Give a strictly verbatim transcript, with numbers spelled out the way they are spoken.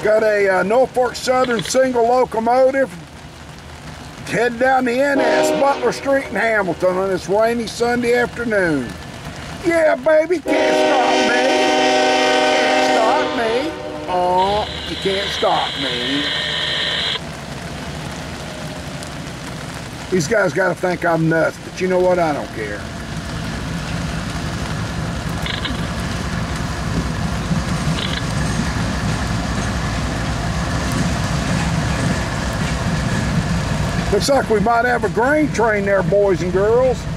Got a uh, Norfolk Southern single locomotive heading down the N S, Butler Street in Hamilton on this rainy Sunday afternoon. Yeah, baby, can't stop me. Can't stop me. Oh, you can't stop me. These guys got to think I'm nuts, but you know what? I don't care. Looks like we might have a grain train there, boys and girls.